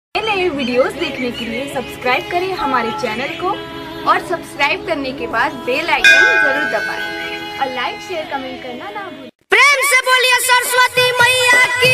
नए नए वीडियोस देखने के लिए सब्सक्राइब करें हमारे चैनल को और सब्सक्राइब करने के बाद बेल आइकन जरूर दबाएं और लाइक शेयर कमेंट करना ना भूलें। प्रेम से बोलिए सरस्वती मैया की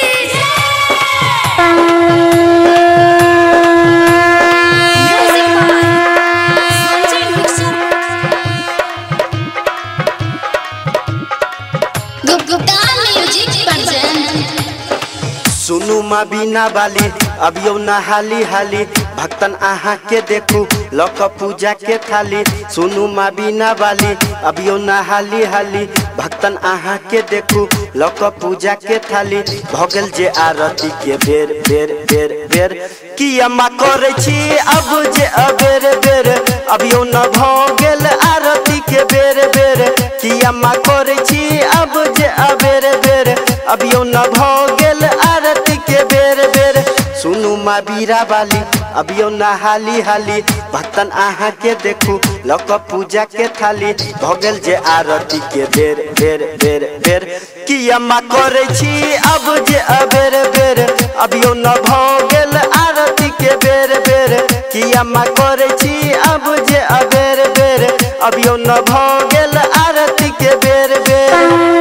सुनु माँ बीना बाली अब यौ नहाली हाली भक्तन आहा के देखू लक पूजा के थाली। सुनु माँ बीना बाली अब यौ नहाली हाली भक्तन आहा के देखू लक पूजा के थाली। भगल जे आरती के बेर बेर बेर बेर कि अम्मा करे छी अब जे अबेर बेर अब यौ न भगल आरती के बेर बेर कि अम्मा करे छी अब जे अबेर बेर अब यौ न भगल आरती के बेर बेर। सुनु माँ बीरा बाली अब यौ नहाली हाली भक्तन आहा के देखू लक पूजा के थाली। भगल जे आरती के बेर बेर बेर बेर कि अम्मा करे छी अब जे अबेर बेर अब यौ न भगल आरती के बेर बेर कि अम्मा करे छी अब जे अबेर बेर अब यौ न भगल आरती के बेर बेर।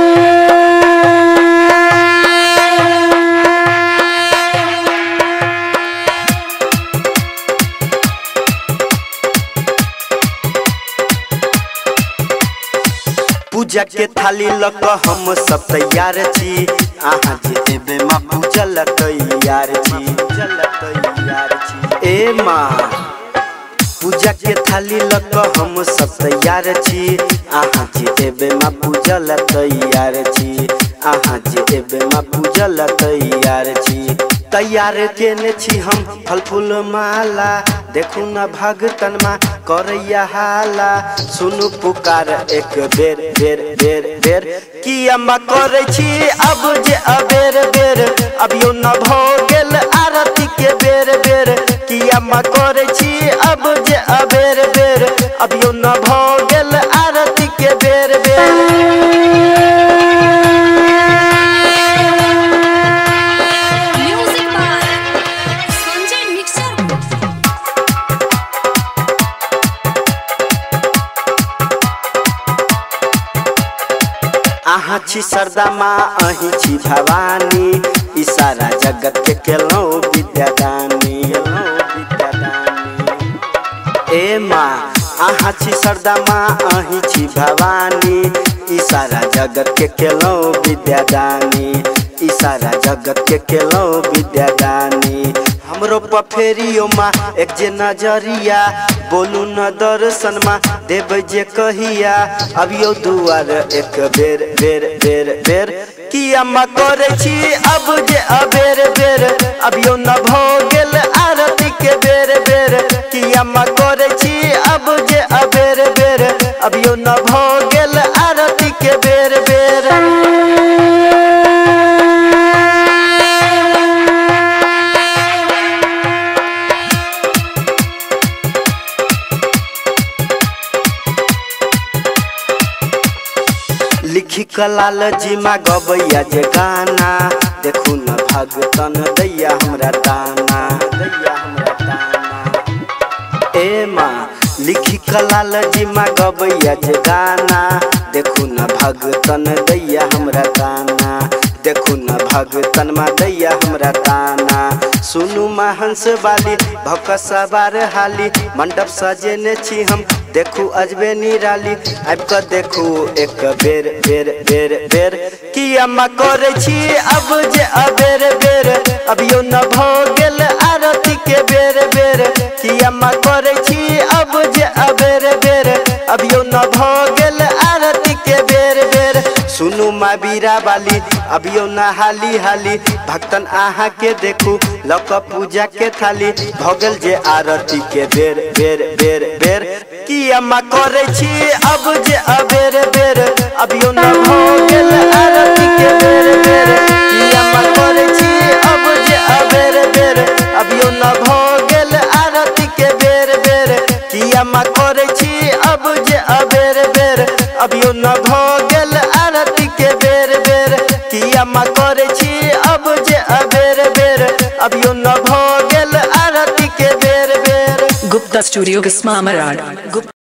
पूजा के थाली लक हम सब तैयार छी आहा जे एबे माँ पूजल तैयार छी ए माँ पूजा के थाली लक हम सब तैयार छी आहा जे एबे माँ पूजल तैयार छी आहा जे एबे माँ पूजल तैयार छी। तैयार केने छी हम फल फूल माला देखू न भगतन माँ करैया हाला। सुनु पुकार एक बेर बेर बेर बेर कि अम्मा करे छी अब जे अबेर बेर अब यौ न भगल आरती के बेर बेर कि अम्मा करे छी अब जे अबेर बेर अब यौ न भगल आरती के बेर बेर। आहा छी सरदा माँ अही छी भवानी ई सारा जगत के केलौ विद्यादानी ए माँ आहा छी सरदा माँ अही छी भवानी ई सारा जगत के केलौ विद्यादानी ई सारा जगत के केलौ विद्यादानी। हमरो पफेरियो माँ एक जे नजरिया बोलू न दर्शन माँ देव जे कहिया अब यौ दुआर एक बेर बेर बेर बेर कि अम्मा करे छी अब जे अबेर बेर अब यौ न भगल आरती के बेर बेर कि अम्मा करे छी अब जे अबेर बेर अब यौ न भगल आरती के बेर बेर। लिखी कलाल जी माँ गबैया जे गाना देखू न भगतन दैया हमरा दाना ए माँ लिखी कलाल जी माँ गबैया जे गाना देखू न भगतन दैया हमरा दाना देखू न भगतन माँ दैया हमरा दाना। सुनु माँ हंस बाली भक सवार हाली मंडप सजेने छी हम देखू अजबे निराली आबि कऽ देखू एक बेर बेर बेर बेर कि अम्मा करे छी अब जे अबेर बेर अब यौ न भगल आरती के बेर बेर कि अम्मा करे छी अब जे अबेर बेर अब यौ न भगल आरती के बेर बेर। सुनु माँ बीरा बाली अब यौ नहाली हाली भक्तन आहा के देखू लक पूजा के थाली। भगल जे आरती के बेर बेर बेर बेर कि अम्मा करे छी अब जे अबेर बेर अब यौ न भगल आरती के बेर बेर कि अम्मा करे छी अब जे अबेर बेर अब यौ न भगल आरती के बेर बेर कि अम्मा करे छी अब जे अबेर बेर अब यौ न भगल आरती के बेर बेर कि अम्मा करे छी अब जे अबेर बेर अब यौ न Gupta Studio, Kismamarad.